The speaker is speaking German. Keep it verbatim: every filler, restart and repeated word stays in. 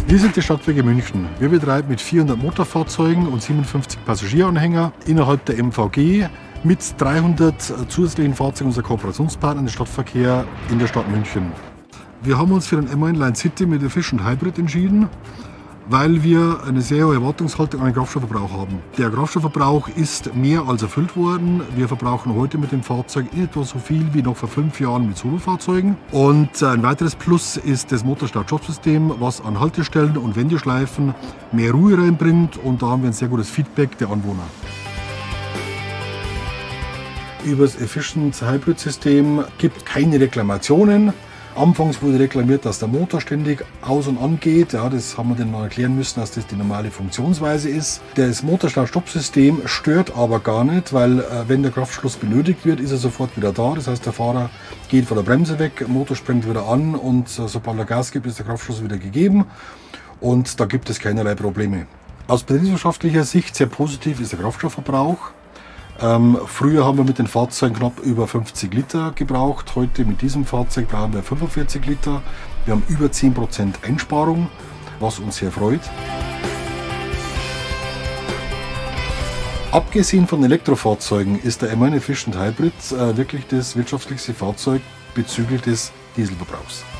Wir sind die Stadtwerke München. Wir betreiben mit vierhundert Motorfahrzeugen und siebenundfünfzig Passagieranhänger innerhalb der M V G mit dreihundert zusätzlichen Fahrzeugen unserer Kooperationspartner den Stadtverkehr in der Stadt München. Wir haben uns für den M eins Line City mit Efficient Hybrid entschieden, weil wir eine sehr hohe Erwartungshaltung an den Kraftstoffverbrauch haben. Der Kraftstoffverbrauch ist mehr als erfüllt worden. Wir verbrauchen heute mit dem Fahrzeug in etwa so viel wie noch vor fünf Jahren mit Solofahrzeugen. Und ein weiteres Plus ist das Motorstart-Stop-System, was an Haltestellen und Wendeschleifen mehr Ruhe reinbringt. Und da haben wir ein sehr gutes Feedback der Anwohner. Über das Efficient Hybrid System gibt es keine Reklamationen. Anfangs wurde reklamiert, dass der Motor ständig aus und an geht. Ja, das haben wir dann noch erklären müssen, dass das die normale Funktionsweise ist. Das Motorstart-Stopp-System stört aber gar nicht, weil äh, wenn der Kraftschluss benötigt wird, ist er sofort wieder da. Das heißt, der Fahrer geht von der Bremse weg, der Motor springt wieder an und äh, sobald er Gas gibt, ist der Kraftschluss wieder gegeben. Und da gibt es keinerlei Probleme. Aus betriebswirtschaftlicher Sicht sehr positiv ist der Kraftstoffverbrauch. Ähm, früher haben wir mit den Fahrzeugen knapp über fünfzig Liter gebraucht. Heute mit diesem Fahrzeug brauchen wir fünfundvierzig Liter. Wir haben über zehn Prozent Einsparung, was uns sehr freut. Abgesehen von Elektrofahrzeugen ist der M eins Efficient Hybrid äh, wirklich das wirtschaftlichste Fahrzeug bezüglich des Dieselverbrauchs.